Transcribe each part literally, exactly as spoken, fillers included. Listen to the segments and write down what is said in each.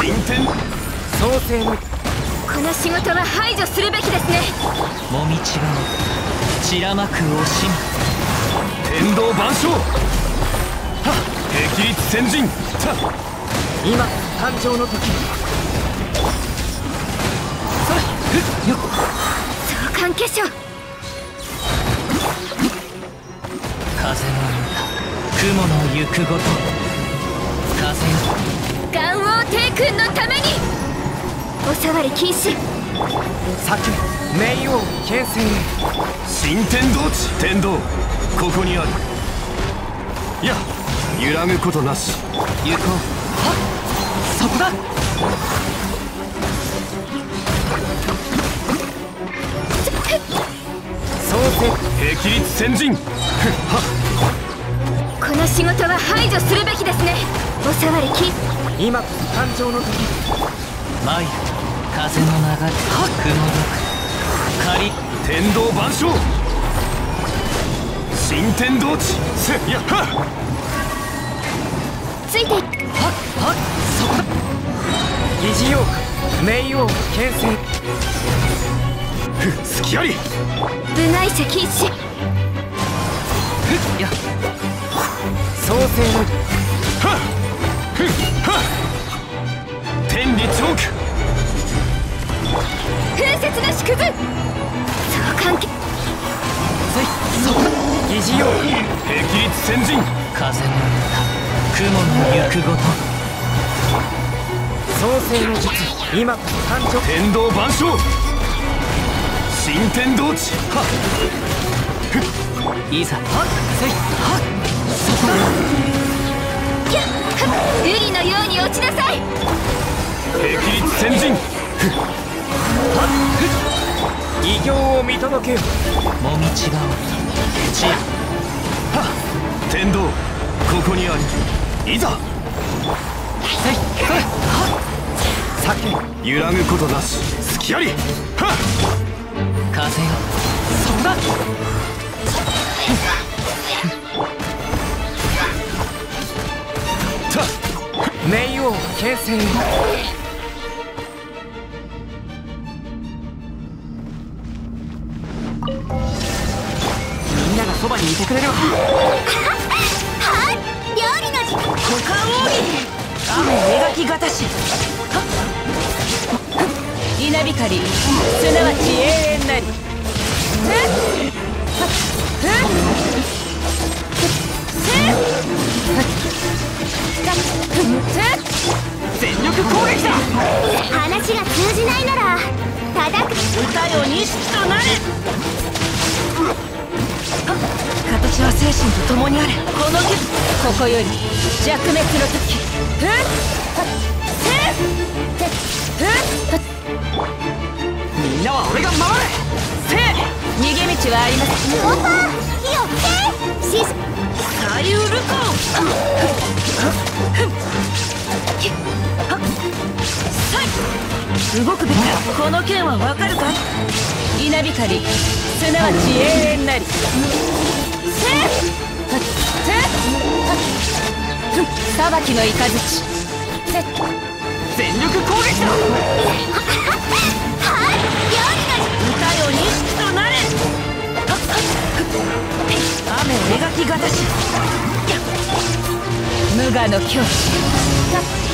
進展創世のこの仕事は排除するべきですね。 もみちが散らまく惜しみ天道万象はっ霹靂先陣はっ今誕生の時。それふっよっ相関化粧。 風の歌雲の行くごと風よ元王帝君のためにお触り禁止。 先冥王牽制へ。 新天道地天道ここにある。いや揺らぐことなし。 行こう。 はっそこだ。創世霹靂先陣はっこの仕事は排除するべきですね。お触り禁止。 今こそ誕生の時。 参る風の流れ雲毒仮天道万象新天道地せやっはついていっ。 はっはっそこだ。疑似妖怪冥王牽制。 ふ隙あり。 部外者禁止。 や創世のはっふっはっ天理チョーク風雪の縮図。相関係ついそこだ。疑似妖怪霹靂先陣風の歌雲の行くごと創世の術今こそ誕生。 天道万象新天道地はっいざはっせいはっそこだ。 キャッはっ瑠璃のように落ちなさい。 霹靂先陣異形を見届けよ。 もみちがちやはっ天道ここにあり。いざせいそれはっ酒揺らぐことなし。隙ありはっ風よそこだ。 た冥王牽制。みんながそばにいてくれるわ。 はい料理の時間。 股間奥義雨描きがたし稲光すなわち永遠なり全力攻撃だ。 話が通じないなら叩く。 歌よ錦となれ形は精神と共にあれ。この剣ここより弱滅の時みんなは俺が守れ。せい逃げ道はありません。 オーパー火をつけシスサイウルコ動くべきだ。この剣はわかるかい。稲光すなわち永遠なり裁きの雷全力攻撃だ。 はい料理の時歌よ錦となれ雨描きがたし無我の境地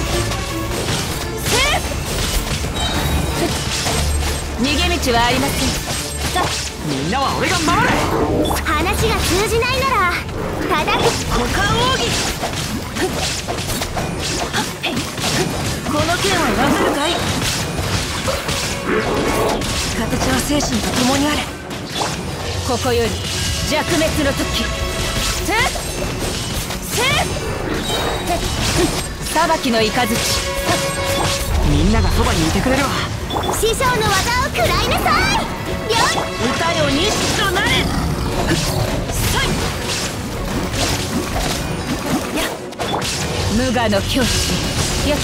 逃げ道はありません。 みんなは俺が守れ。 話が通じないなら叩く。 股間奥義この剣はわかるかい。形は精神と共にあれ。ここより弱滅の時裁きの雷みんながそばにいてくれるわ。 師匠の技を食らいなさい。料理歌よ錦となれ無我の境地やっ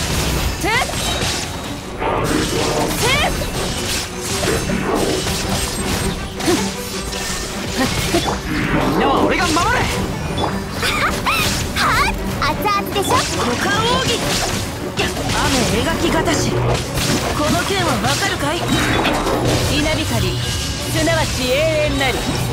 みんなは俺が守れ。 はっ熱々でしょ。 股間奥義雨描きがたたりすなわち永遠なり。